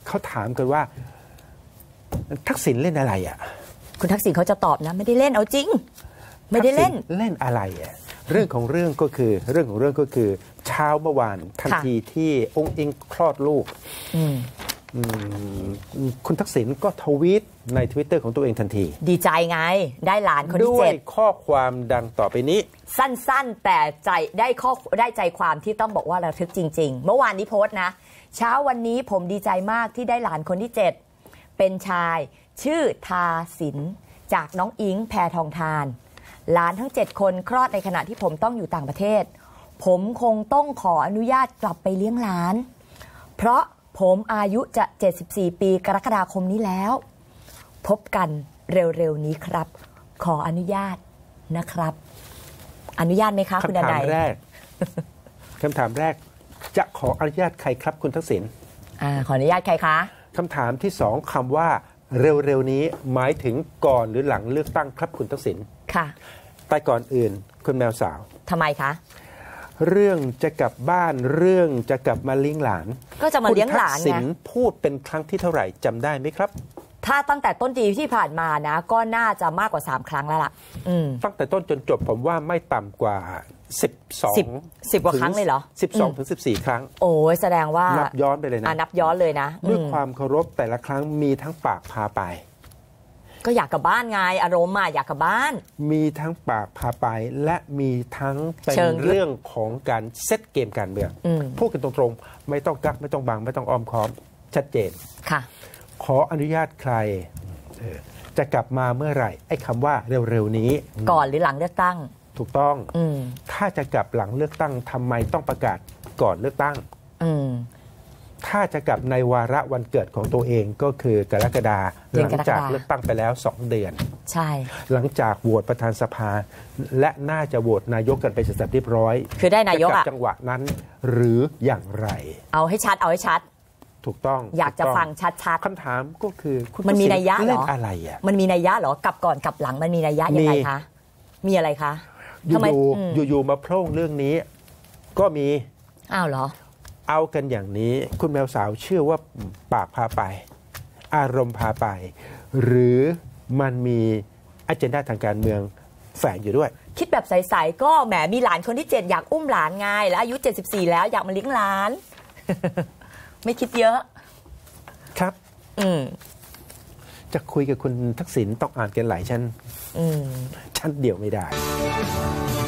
เขาถามกันว่าทักษิณเล่นอะไรอ่ะคุณทักษิณเขาจะตอบนะไม่ได้เล่นเอาจริงไม่ได้เล่นเล่นอะไรอ่ะเรื่องของเรื่องก็คือเช้าเมื่อวานทันทีที่องค์อิงคลอดลูกคุณทักษิณก็ทวีตใน Twitter ของตัวเองทันทีดีใจไงได้หลานคนที่7 ด้วยข้อความดังต่อไปนี้สั้นๆแต่ได้ใจความที่ต้องบอกว่าระทึกจริงๆเมื่อวานนี้โพสต์นะเช้าวันนี้ผมดีใจมากที่ได้หลานคนที่7เป็นชายชื่อทาสินจากน้องอิงแพทองทานหลานทั้ง7คนคลอดในขณะที่ผมต้องอยู่ต่างประเทศผมคงต้องขออนุญาตกลับไปเลี้ยงหลานเพราะผมอายุจะ74ปีกรกฎาคมนี้แล้วพบกันเร็วๆนี้ครับขออนุญาตนะครับอนุญาตไหมคะคุณดนัยคำถามแรกจะขออนุญาตใครครับคุณทักษิณขออนุญาตใครคะคำถามที่2คำว่าเร็วๆนี้หมายถึงก่อนหรือหลังเลือกตั้งครับคุณทักษิณค่ะแต่ก่อนอื่นคุณแมวสาวทำไมคะเรื่องจะกลับบ้านเรื่องจะกลับมาเลี้ยงหลานก็จะมาเลี้ยงหลานไงคุณทักษิณพูดเป็นครั้งที่เท่าไหร่จำได้ไหมครับถ้าตั้งแต่ต้นปีที่ผ่านมานะก็น่าจะมากกว่า3ครั้งแล้วล่ะตั้งแต่ต้นจนจบผมว่าไม่ต่ำกว่า10 กว่าครั้งเลยเหรอ 12 ถึง 14 ครั้งโอ้ยแสดงว่านับย้อนไปเลยนะนับย้อนเลยนะด้วยความเคารพแต่ละครั้งมีทั้งปากพาไปก็อยากกลับบ้านไงอารมณ์อยากกลับบ้านมีทั้งปากพาไปและมีทั้งเป็นเรื่องของการเซตเกมการเมืองพูดกันตรงๆไม่ต้องกักไม่ต้องบังไม่ต้องอ้อมค้อมชัดเจนค่ะขออนุญาตใครจะกลับมาเมื่อไหร่ไอ้คำว่าเร็วๆนี้ก่อนหรือหลังเลือกตั้งถูกต้องถ้าจะกลับหลังเลือกตั้งทำไมต้องประกาศก่อนเลือกตั้งถ้าจะกลับในวาระวันเกิดของตัวเองก็คือกรกฎาคมหลังจากเลือกตั้งไปแล้ว2 เดือนใช่หลังจากโหวตประธานสภาและน่าจะโหวตนายกกันไปเสร็จเรียบร้อยคือได้นายกจังหวะนั้นหรืออย่างไรเอาให้ชัดถูกต้องอยากจะฟังชัดคำถามก็คือมันมีนัยยะเหรออะไรอ่ะมันมีนัยยะเหรอกลับก่อนกลับหลังมันมีนัยยะยังไงคะมีอะไรคะอยู่มาโพร่งเรื่องนี้ก็มีอ้าวเหรอเอากันอย่างนี้คุณแมวสาวเชื่อว่าปากพาไปอารมณ์พาไปหรือมันมีอเจนดาทางการเมืองแฝงอยู่ด้วยคิดแบบใสๆก็แหมมีหลานคนที่7อยากอุ้มหลานไงแล้วอายุ74แล้วอยากมาเลี้ยงหลาน ไม่คิดเยอะครับจะคุยกับคุณทักษิณต้องอ่านกันหลายชั้นเดียวไม่ได้